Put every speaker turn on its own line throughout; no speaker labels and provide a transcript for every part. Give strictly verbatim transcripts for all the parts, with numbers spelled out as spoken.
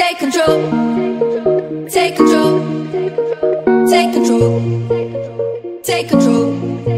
Take control, take control, take control, take control.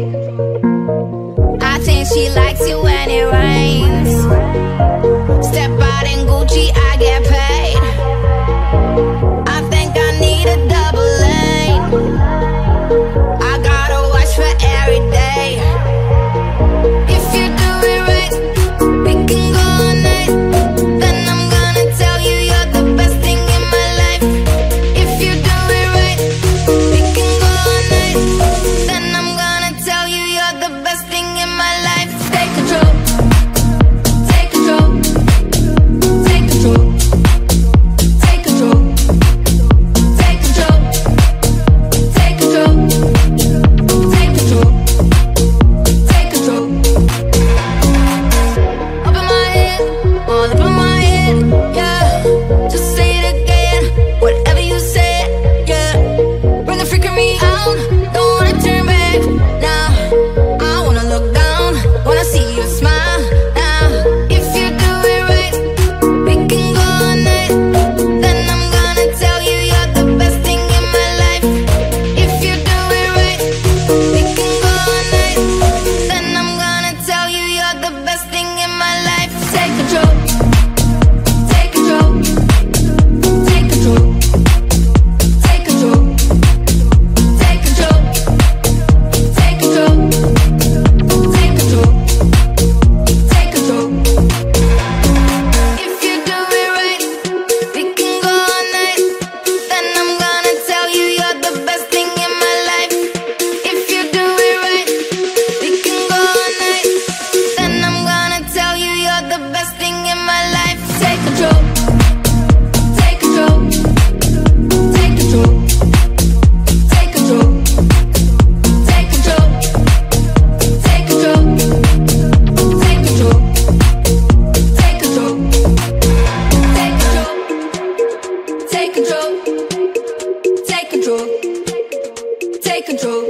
I think she likes it when it rains. Step out in Gucci, I get paid. I think I need a double lane. I got a watch for every day. If you do it right, we can go all night. Then I'm gonna tell you you're the best thing in my life. If you do it right, we can go all night. Then I'm gonna tell you you're the best thing in my life. Take control, take control, take control, take control, take control, take control, take control, take control. Up in my head, all up in my head, yeah. Just say it again, whatever you said, yeah. Bring the freak in me out, don't wanna turn back now. I wanna look down, wanna see you smile now. If you do it right, we can go all night. Then I'm gonna tell you you're the best thing in my life. If you do it right, we can go all night. Then I'm gonna tell you you're the best thing in my life. Take control, take control, take control, take control, take control, take control, take control, take control. If you do it right, we can go all night. Then I'm gonna tell you you're the best thing in my life. If you do it right, we can go all night. Then I'm gonna tell you you're the best thing in my life. Take control, take control, take control, take control, take control, take control, take control, take control, take control, take control, take control, take control.